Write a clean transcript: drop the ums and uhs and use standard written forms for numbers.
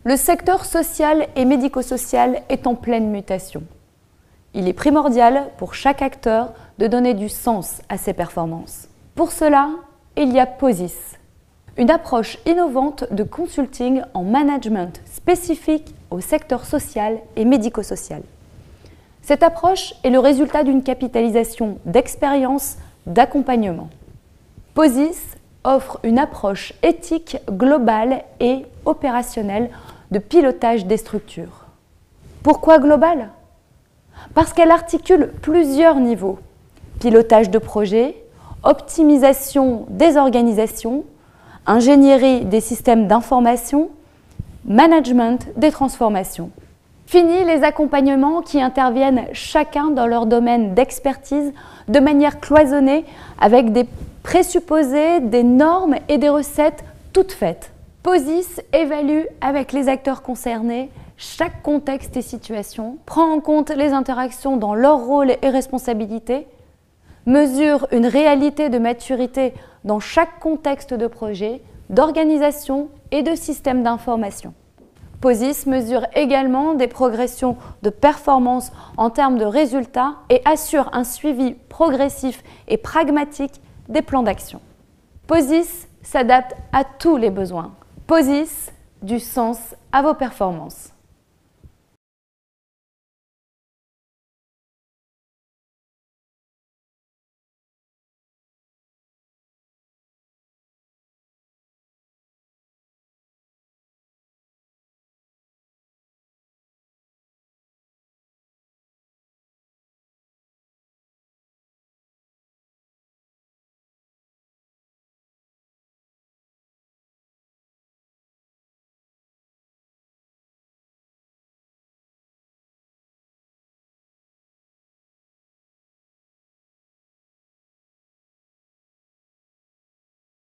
Le secteur social et médico-social est en pleine mutation. Il est primordial pour chaque acteur de donner du sens à ses performances. Pour cela, il y a POSIS, une approche innovante de consulting en management spécifique au secteur social et médico-social. Cette approche est le résultat d'une capitalisation d'expérience, d'accompagnement. POSIS offre une approche éthique globale et opérationnelle de pilotage des structures. Pourquoi globale? Parce qu'elle articule plusieurs niveaux. Pilotage de projet, optimisation des organisations, ingénierie des systèmes d'information, management des transformations. Fini les accompagnements qui interviennent chacun dans leur domaine d'expertise de manière cloisonnée avec des présupposés, des normes et des recettes toutes faites. POSIS évalue avec les acteurs concernés chaque contexte et situation, prend en compte les interactions dans leur rôle et responsabilités, mesure une réalité de maturité dans chaque contexte de projet, d'organisation et de système d'information. POSIS mesure également des progressions de performance en termes de résultats et assure un suivi progressif et pragmatique des plans d'action. POSIS s'adapte à tous les besoins. POSIS, du sens à vos performances.